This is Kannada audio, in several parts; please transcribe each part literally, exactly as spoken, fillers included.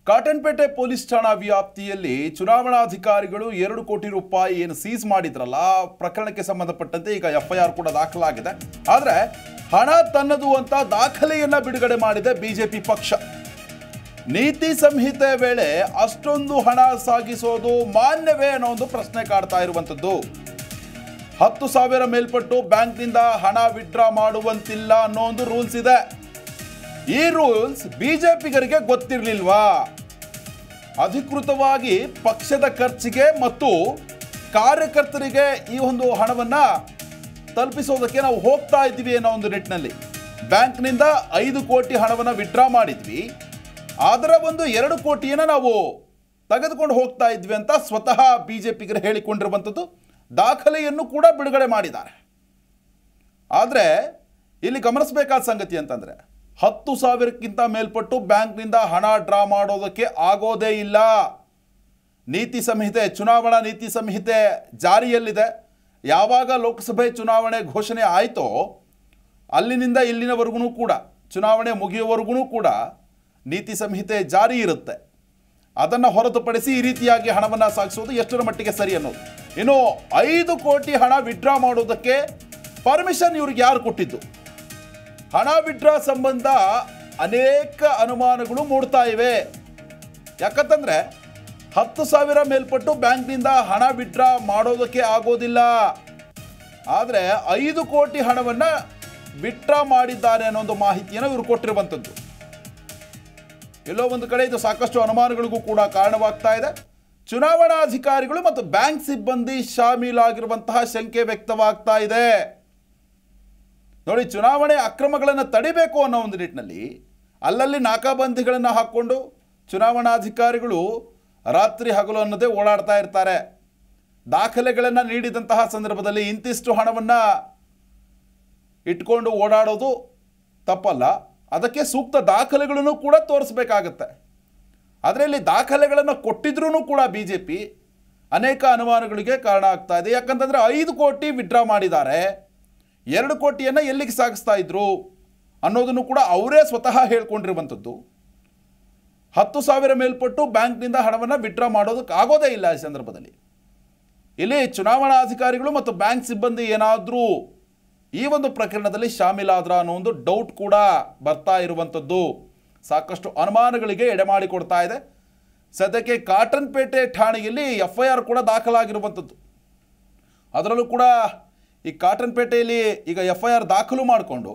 ಕಾಟನ್ಪೇಟೆ ಪೊಲೀಸ್ ಠಾಣಾ ವ್ಯಾಪ್ತಿಯಲ್ಲಿ ಚುನಾವಣಾಧಿಕಾರಿಗಳು ಎರಡು ಕೋಟಿ ರೂಪಾಯಿ ಏನು ಸೀಸ್ ಮಾಡಿದ್ರಲ್ಲ ಪ್ರಕರಣಕ್ಕೆ ಸಂಬಂಧಪಟ್ಟಂತೆ ಈಗ ಎಫ್ಐಆರ್ ಕೂಡ ದಾಖಲಾಗಿದೆ. ಆದರೆ ಹಣ ತನ್ನದು ಅಂತ ದಾಖಲೆಯನ್ನ ಬಿಡುಗಡೆ ಮಾಡಿದೆ ಬಿಜೆಪಿ ಪಕ್ಷ. ನೀತಿ ಸಂಹಿತೆ ವೇಳೆ ಅಷ್ಟೊಂದು ಹಣ ಸಾಗಿಸೋದು ಮಾನ್ಯವೇ ಅನ್ನೋ ಒಂದು ಪ್ರಶ್ನೆ ಕಾಡ್ತಾ ಇರುವಂಥದ್ದು. ಹತ್ತು ಸಾವಿರ ಮೇಲ್ಪಟ್ಟು ಬ್ಯಾಂಕ್ನಿಂದ ಹಣ ವಿಡ್ರಾ ಮಾಡುವಂತಿಲ್ಲ ಅನ್ನೋ ಒಂದು ರೂಲ್ಸ್ ಇದೆ. ಈ ರೂಲ್ಸ್ ಬಿಜೆಪಿಗರಿಗೆ ಗೊತ್ತಿರಲಿಲ್ವಾ? ಅಧಿಕೃತವಾಗಿ ಪಕ್ಷದ ಖರ್ಚಿಗೆ ಮತ್ತು ಕಾರ್ಯಕರ್ತರಿಗೆ ಈ ಒಂದು ಹಣವನ್ನು ತಲುಪಿಸೋದಕ್ಕೆ ನಾವು ಹೋಗ್ತಾ ಇದ್ವಿ ಅನ್ನೋ ಒಂದು ನಿಟ್ಟಿನಲ್ಲಿ ಬ್ಯಾಂಕ್ನಿಂದ ಐದು ಕೋಟಿ ಹಣವನ್ನು ವಿಡ್ರಾ ಮಾಡಿದ್ವಿ, ಅದರ ಒಂದು ಎರಡು ಕೋಟಿಯನ್ನು ನಾವು ತೆಗೆದುಕೊಂಡು ಹೋಗ್ತಾ ಇದ್ವಿ ಅಂತ ಸ್ವತಃ ಬಿಜೆಪಿಗರು ಹೇಳಿಕೊಂಡಿರುವಂಥದ್ದು. ದಾಖಲೆಯನ್ನು ಕೂಡ ಬಿಡುಗಡೆ ಮಾಡಿದ್ದಾರೆ. ಆದರೆ ಇಲ್ಲಿ ಗಮನಿಸಬೇಕಾದ ಸಂಗತಿ ಅಂತಂದರೆ ಹತ್ತು ಸಾವಿರಕ್ಕಿಂತ ಮೇಲ್ಪಟ್ಟು ಬ್ಯಾಂಕ್ನಿಂದ ಹಣ ಡ್ರಾ ಮಾಡೋದಕ್ಕೆ ಆಗೋದೇ ಇಲ್ಲ. ನೀತಿ ಸಂಹಿತೆ, ಚುನಾವಣಾ ನೀತಿ ಸಂಹಿತೆ ಜಾರಿಯಲ್ಲಿದೆ. ಯಾವಾಗ ಲೋಕಸಭೆ ಚುನಾವಣೆ ಘೋಷಣೆ ಆಯಿತೋ ಅಲ್ಲಿನಿಂದ ಇಲ್ಲಿನವರೆಗೂ ಕೂಡ ಚುನಾವಣೆ ಮುಗಿಯುವವರೆಗೂ ಕೂಡ ನೀತಿ ಸಂಹಿತೆ ಜಾರಿ ಇರುತ್ತೆ. ಅದನ್ನು ಹೊರತುಪಡಿಸಿ ಈ ರೀತಿಯಾಗಿ ಹಣವನ್ನು ಸಾಗಿಸೋದು ಎಷ್ಟರ ಮಟ್ಟಿಗೆ ಸರಿ ಅನ್ನೋದು. ಇನ್ನು ಐದು ಕೋಟಿ ಹಣ ವಿಡ್ರಾ ಮಾಡೋದಕ್ಕೆ ಪರ್ಮಿಷನ್ ಇವ್ರಿಗೆ ಯಾರು ಕೊಟ್ಟಿದ್ದು? ಹಣ ವಿಡ್ರಾ ಸಂಬಂಧ ಅನೇಕ ಅನುಮಾನಗಳು ಮೂಡ್ತಾ ಇವೆ. ಯಾಕಂತಂದರೆ ಹತ್ತು ಸಾವಿರ ಮೇಲ್ಪಟ್ಟು ಬ್ಯಾಂಕ್ನಿಂದ ಹಣ ವಿಡ್ರಾ ಮಾಡೋದಕ್ಕೆ ಆಗೋದಿಲ್ಲ. ಆದರೆ ಐದು ಕೋಟಿ ಹಣವನ್ನು ವಿಡ್ರಾ ಮಾಡಿದ್ದಾರೆ ಅನ್ನೋ ಒಂದು ಮಾಹಿತಿಯನ್ನು ಇವರು ಕೊಟ್ಟಿರುವಂಥದ್ದು. ಎಲ್ಲೋ ಒಂದು ಕಡೆ ಇದು ಸಾಕಷ್ಟು ಅನುಮಾನಗಳಿಗೂ ಕೂಡ ಕಾರಣವಾಗ್ತಾ ಇದೆ. ಚುನಾವಣಾಧಿಕಾರಿಗಳು ಮತ್ತು ಬ್ಯಾಂಕ್ ಸಿಬ್ಬಂದಿ ಶಾಮೀಲಾಗಿರುವಂತಹ ಶಂಕೆ ವ್ಯಕ್ತವಾಗ್ತಾ ಇದೆ. ನೋಡಿ, ಚುನಾವಣೆ ಅಕ್ರಮಗಳನ್ನು ತಡಿಬೇಕು ಅನ್ನೋ ಒಂದು ನಿಟ್ಟಿನಲ್ಲಿ ಅಲ್ಲಲ್ಲಿ ನಾಕಾಬಂದಿಗಳನ್ನು ಹಾಕ್ಕೊಂಡು ಚುನಾವಣಾಧಿಕಾರಿಗಳು ರಾತ್ರಿ ಹಗಲು ಅನ್ನೋದೇ ಓಡಾಡ್ತಾ ಇರ್ತಾರೆ. ದಾಖಲೆಗಳನ್ನು ನೀಡಿದಂತಹ ಸಂದರ್ಭದಲ್ಲಿ ಇಂತಿಷ್ಟು ಹಣವನ್ನು ಇಟ್ಕೊಂಡು ಓಡಾಡೋದು ತಪ್ಪಲ್ಲ. ಅದಕ್ಕೆ ಸೂಕ್ತ ದಾಖಲೆಗಳನ್ನು ಕೂಡ ತೋರಿಸಬೇಕಾಗತ್ತೆ. ಅದರಲ್ಲಿ ದಾಖಲೆಗಳನ್ನು ಕೊಟ್ಟಿದ್ರೂ ಕೂಡ ಬಿ ಜೆ ಪಿ ಅನೇಕ ಅನುಮಾನಗಳಿಗೆ ಕಾರಣ ಆಗ್ತಾ ಇದೆ. ಯಾಕಂತಂದರೆ ಐದು ಕೋಟಿ ವಿಡ್ರಾ ಮಾಡಿದ್ದಾರೆ, ಎರಡು ಕೋಟಿಯನ್ನು ಎಲ್ಲಿಗೆ ಸಾಗಿಸ್ತಾ ಇದ್ರು ಅನ್ನೋದನ್ನು ಕೂಡ ಅವರೇ ಸ್ವತಃ ಹೇಳ್ಕೊಂಡಿರುವಂಥದ್ದು. ಹತ್ತು ಸಾವಿರ ಮೇಲ್ಪಟ್ಟು ಬ್ಯಾಂಕ್ನಿಂದ ಹಣವನ್ನು ವಿಡ್ರಾ ಮಾಡೋದಕ್ಕೆ ಆಗೋದೇ ಇಲ್ಲ. ಈ ಸಂದರ್ಭದಲ್ಲಿ ಇಲ್ಲಿ ಚುನಾವಣಾಧಿಕಾರಿಗಳು ಮತ್ತು ಬ್ಯಾಂಕ್ ಸಿಬ್ಬಂದಿ ಏನಾದರೂ ಈ ಒಂದು ಪ್ರಕರಣದಲ್ಲಿ ಶಾಮೀಲಾದ್ರ ಅನ್ನೋ ಒಂದು ಡೌಟ್ ಕೂಡ ಬರ್ತಾ ಇರುವಂಥದ್ದು ಸಾಕಷ್ಟು ಅನುಮಾನಗಳಿಗೆ ಎಡೆಮಾಡಿಕೊಡ್ತಾ ಇದೆ. ಸದ್ಯಕ್ಕೆ ಕಾಟನ್ಪೇಟೆ ಠಾಣೆಯಲ್ಲಿ ಎಫ್ ಐ ಆರ್ ಕೂಡ ದಾಖಲಾಗಿರುವಂಥದ್ದು. ಅದರಲ್ಲೂ ಕೂಡ ಈ ಕಾಟನ್ಪೇಟೆಯಲ್ಲಿ ಈಗ ಎಫ್ ಐ ಆರ್ ದಾಖಲು ಮಾಡಿಕೊಂಡು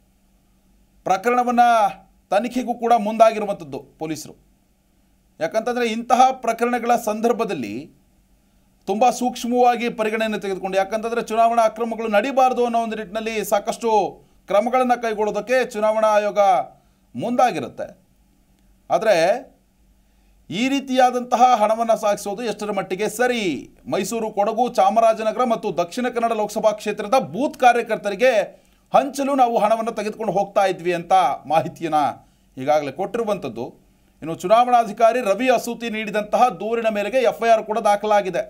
ಪ್ರಕರಣವನ್ನು ತನಿಖೆಗೂ ಕೂಡ ಮುಂದಾಗಿರುವಂಥದ್ದು ಪೊಲೀಸರು. ಯಾಕಂತಂದರೆ ಇಂತಹ ಪ್ರಕರಣಗಳ ಸಂದರ್ಭದಲ್ಲಿ ತುಂಬ ಸೂಕ್ಷ್ಮವಾಗಿ ಪರಿಗಣನೆ ತೆಗೆದುಕೊಂಡು, ಯಾಕಂತಂದರೆ ಚುನಾವಣಾ ಅಕ್ರಮಗಳು ನಡೀಬಾರ್ದು ಅನ್ನೋ ಒಂದು ನಿಟ್ಟಿನಲ್ಲಿ ಸಾಕಷ್ಟು ಕ್ರಮಗಳನ್ನು ಕೈಗೊಳ್ಳೋದಕ್ಕೆ ಚುನಾವಣಾ ಆಯೋಗ ಮುಂದಾಗಿರುತ್ತೆ. ಆದರೆ ಈ ರೀತಿಯಾದಂತಹ ಹಣವನ್ನು ಸಾಗಿಸೋದು ಎಷ್ಟರ ಮಟ್ಟಿಗೆ ಸರಿ? ಮೈಸೂರು, ಕೊಡಗು, ಚಾಮರಾಜನಗರ ಮತ್ತು ದಕ್ಷಿಣ ಕನ್ನಡ ಲೋಕಸಭಾ ಕ್ಷೇತ್ರದ ಬೂತ್ ಕಾರ್ಯಕರ್ತರಿಗೆ ಹಂಚಲು ನಾವು ಹಣವನ್ನು ತೆಗೆದುಕೊಂಡು ಹೋಗ್ತಾ ಇದ್ವಿ ಅಂತ ಮಾಹಿತಿಯನ್ನು ಈಗಾಗಲೇ ಕೊಟ್ಟಿರುವಂಥದ್ದು. ಇನ್ನು ಚುನಾವಣಾಧಿಕಾರಿ ರವಿ ಅಸೂತಿ ನೀಡಿದಂತಹ ದೂರಿನ ಮೇರೆಗೆ ಎಫ್ ಐ ಆರ್ ಕೂಡ ದಾಖಲಾಗಿದೆ.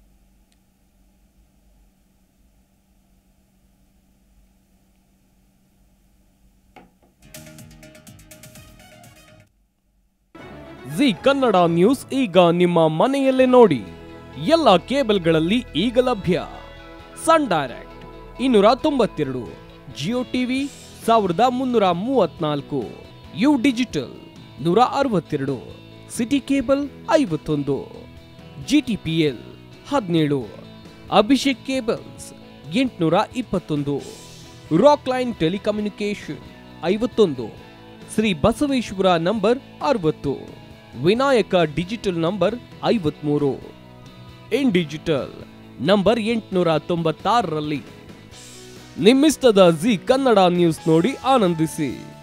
ಜಿ ಕನ್ನಡ ನ್ಯೂಸ್ ಈಗ ನಿಮ್ಮ ಮನೆಯಲ್ಲೇ ನೋಡಿ. ಎಲ್ಲ ಕೇಬಲ್ಗಳಲ್ಲಿ ಈಗ ಲಭ್ಯ. ಸನ್ ಡೈರೆಕ್ಟ್ ಇನ್ನೂರ ತೊಂಬತ್ತೆರಡು, ಜಿಯೋ ಟಿವಿ ಸಾವಿರದ ಮುನ್ನೂರ ಮೂವತ್ನಾಲ್ಕು, ಯು ಡಿಜಿಟಲ್ ನೂರ ಅರವತ್ತೆರಡು, ಸಿಟಿ ಕೇಬಲ್ ಐವತ್ತೊಂದು, ಜಿ ಟಿ ಪಿ ಎಲ್ ಹದಿನೇಳು, ಅಭಿಷೇಕ್ ಕೇಬಲ್ಸ್ ಎಂಟುನೂರ ಇಪ್ಪತ್ತೊಂದು, ರಾಕ್ ಲೈನ್ ಟೆಲಿಕಮ್ಯುನಿಕೇಶನ್ ಐವತ್ತೊಂದು, ಶ್ರೀ ಬಸವೇಶ್ವರ ನಂಬರ್ ಅರವತ್ತು, ವಿನಾಯಕ ಡಿಜಿಟಲ್ ನಂಬರ್ ಐವತ್ಮೂರು, ಇನ್ ಡಿಜಿಟಲ್ ನಂಬರ್ ಎಂಟುನೂರ ತೊಂಬತ್ತಾರರಲ್ಲಿ. ನಿಮ್ಮಿಸ್ತದ ಜಿ ಕನ್ನಡ ನ್ಯೂಸ್ ನೋಡಿ ಆನಂದಿಸಿ.